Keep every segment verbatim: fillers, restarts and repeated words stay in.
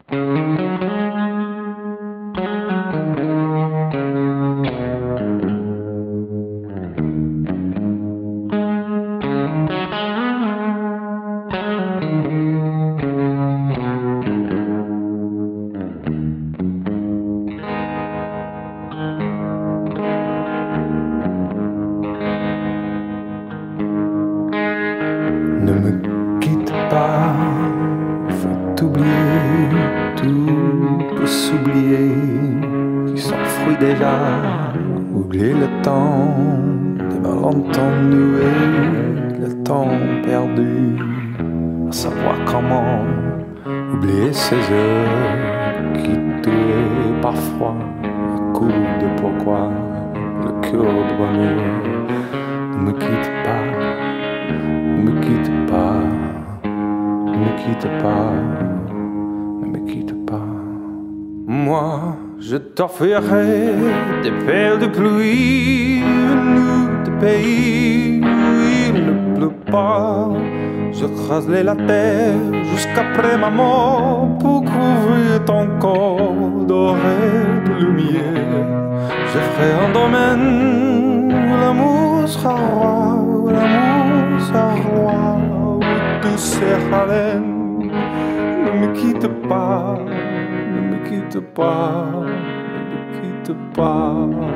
Ne me quitte pas, faut oublier, tout peut s'oublier, qui s'enfuit déjà. Oublier le temps des malentendus et le temps perdu, à savoir comment oublier ces heures qui tuaient parfois un coup de pourquoi, le cœur de bonheur. Ne me quitte pas, ne me quitte pas, ne me quitte pas, ne me quitte pas. Moi, je t'offrirai des perles de pluie venues de pays où il ne pleut pas. Je raserai la terre jusqu'après ma mort pour couvrir ton corps doré de lumière. Je ferai un domaine où l'amour sera roi, où l'amour sera roi, où tout sera haleine. Ne me quitte pas, ne me quitte pas, ne me quitte pas,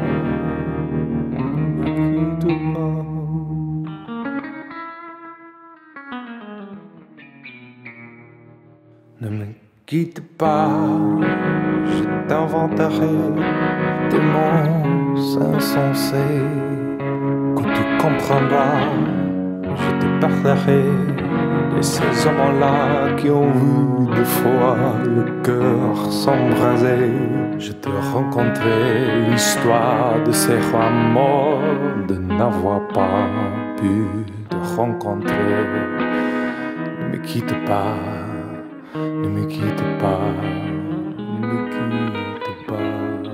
ne me quitte pas. Ne me quitte pas, je t'inventerai des mots insensés que tu comprendras. Je te parlerai de ces hommes-là qui ont vu deux fois le cœur s'embraser. Je te rencontrerai l'histoire de ces rois morts, de n'avoir pas pu te rencontrer. Ne me quitte pas, ne me quitte pas, ne me quitte pas.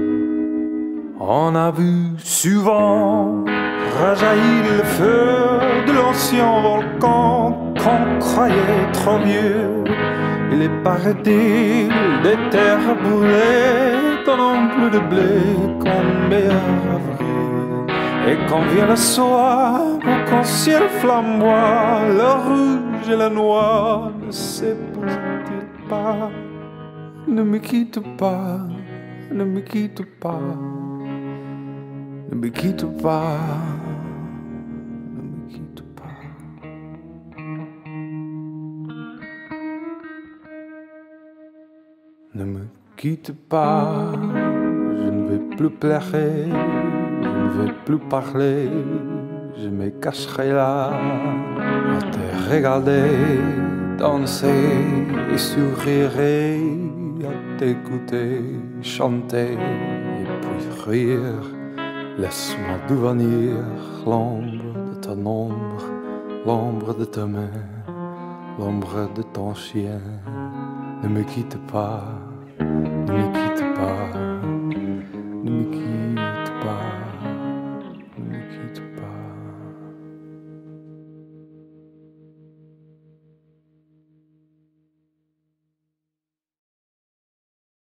On a vu souvent rajaillir le feu de l'ancien volcan qu'on croyait trop vieux. Il est paraît-il des terres brûlées donnant plus de blé qu'en mai avril. Et quand vient le soir, pour qu'en ciel flamboie, le rouge et le noir ne s'épousent-ils pas? Ne me quitte pas, ne me quitte pas, ne me quitte pas, ne me quitte pas. Ne me quitte pas, je ne vais plus pleurer, je ne vais plus parler, je me cacherai là à te regarder, danser et sourirai, à t'écouter, chanter et puis rire. Laisse-moi devenir l'ombre de ton ombre, l'ombre de ta main, l'ombre de ton chien. Ne me quitte pas, ne me quitte pas, ne me quitte pas.